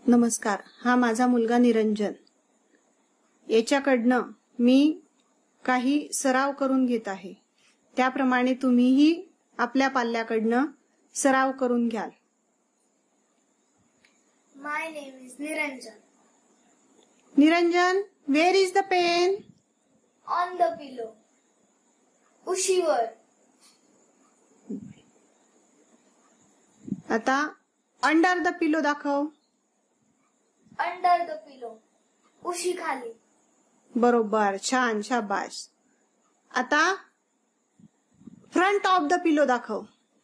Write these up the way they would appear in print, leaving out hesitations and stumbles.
नमस्कार. हा माझा मुलगा निरंजन. याच्याकडनं मी काही सराव करून घेत आहे. त्याप्रमाणे तुम्हीही आपल्या पाल्याकडनं सराव करून घ्याल. My name is Niranjan. Niranjan, where is the pen? On the pillow. उशीवर. आता अंडर द पिलो दाखव. Under the pillow. उशी खाली. बरोबर, छान, शाबास. आता फ्रंट ऑफ द पिलो दाखव.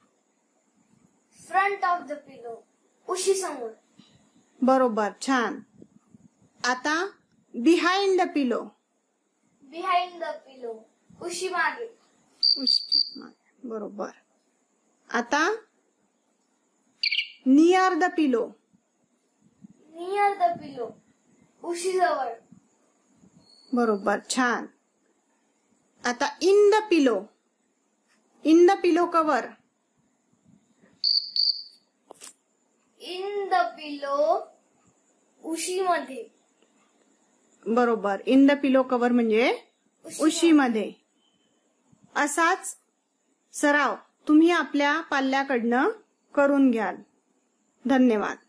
Front of the pillow. उशी समोर. बरोबर, छान. आता behind the pillow. Behind the pillow. उशी मागे. बरोबर. आता near the pillow. Near the pillow. उशी जवळ. बरोबर, छान. आता in the pillow. In the pillow cover. In the pillow. उशी मध्ये. बरोबर, इन द पिलो कवर म्हणजे उशी मध्ये. असाच सराव तुम्ही आपल्या पाल्याकडनं करून घ्याल. धन्यवाद.